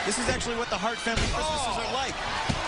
This is actually what the Hart family Christmases are like.